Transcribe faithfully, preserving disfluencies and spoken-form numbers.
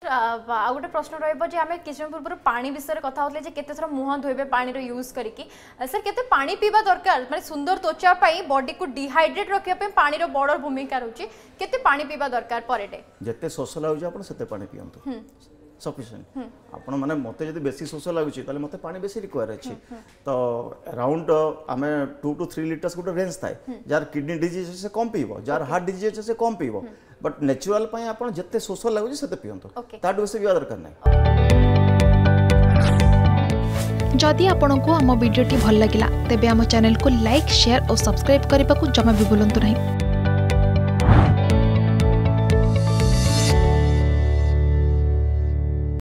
आ गोटे प्रश्न रही आम किसी पूर्व पानी विषय कथा होते जे केते थर मुह धोबे पानी यूज करके सर केते पानी पीवा दरकार माने सुंदर त्वचा पाई बॉडी को डिहाइड्रेट रखिया पे पानी रो बड़ भूमिका रहउची केते पानी पीवा दरकार पर डे जत्ते शोष लागुच आपण सेते पानी पियंतु सफिशिएंट आपण माने मते जदी बेसी शोष लागुची ताले मते पानी बेसी रिक्वायर अछि तो अराउंड आमे टू टू थ्री लिटर्स गुटे रेंज थाए जार किडनी डिजीज से कम पीबो जार हार्ट डिजीज से कम पीबो बट नेचुरल पई आपण जत्ते शोष लागुची सेते पियंतु ताड बेसी पिया दरकार नै। जदि आपंक आम भिडी भल लगा तेब आम चैनल को लाइक शेयर और सब्सक्राइब करने को जमा भी भूलु नहीं।